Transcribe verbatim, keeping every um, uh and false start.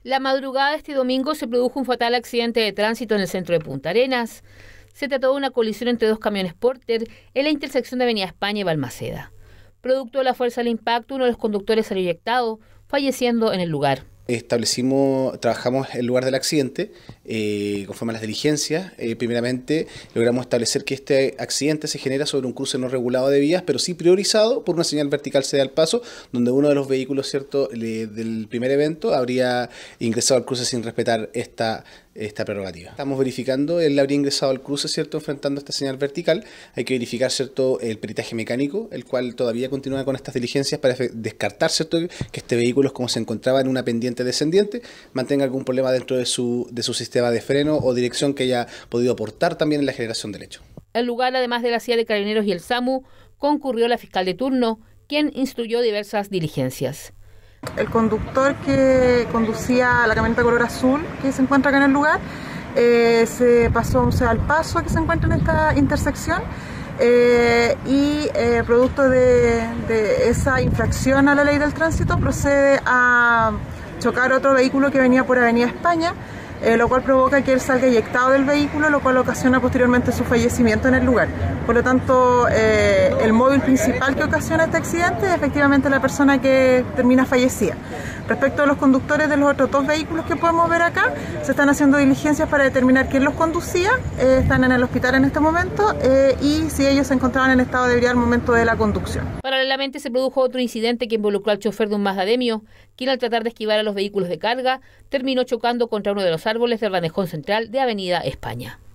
La madrugada de este domingo se produjo un fatal accidente de tránsito en el centro de Punta Arenas. Se trató de una colisión entre dos camiones Porter en la intersección de Avenida España y Balmaceda. Producto de la fuerza del impacto, uno de los conductores salió eyectado, falleciendo en el lugar. Establecimos, trabajamos el lugar del accidente, eh, conforme a las diligencias. Eh, primeramente, logramos establecer que este accidente se genera sobre un cruce no regulado de vías, pero sí priorizado por una señal vertical cede al paso, donde uno de los vehículos, cierto, le, del primer evento habría ingresado al cruce sin respetar esta, esta prerrogativa. Estamos verificando, él habría ingresado al cruce, cierto, enfrentando esta señal vertical. Hay que verificar, cierto, el peritaje mecánico, el cual todavía continúa con estas diligencias para descartar, cierto, que este vehículo, como se encontraba en una pendiente descendiente, mantenga algún problema dentro de su, de su sistema de freno o dirección que haya podido aportar también en la generación del hecho. Al lugar, además de la C I A de Carabineros y el SAMU, concurrió la fiscal de turno, quien instruyó diversas diligencias. El conductor que conducía la camioneta color azul que se encuentra acá en el lugar eh, se pasó un cede al paso que se encuentra en esta intersección. Eh, y eh, producto de, de esa infracción a la ley del tránsito procede a chocar otro vehículo que venía por Avenida España, eh, lo cual provoca que él salga eyectado del vehículo, lo cual ocasiona posteriormente su fallecimiento en el lugar. Por lo tanto, eh, el móvil principal que ocasiona este accidente es efectivamente la persona que termina fallecida. Respecto a los conductores de los otros dos vehículos que podemos ver acá, se están haciendo diligencias para determinar quién los conducía, eh, están en el hospital en este momento eh, y si ellos se encontraban en estado de ebriedad al momento de la conducción. Paralelamente se produjo otro incidente que involucró al chofer de un Mazda Demio, quien al tratar de esquivar a los vehículos de carga, terminó chocando contra uno de los árboles del Ranejón Central de Avenida España.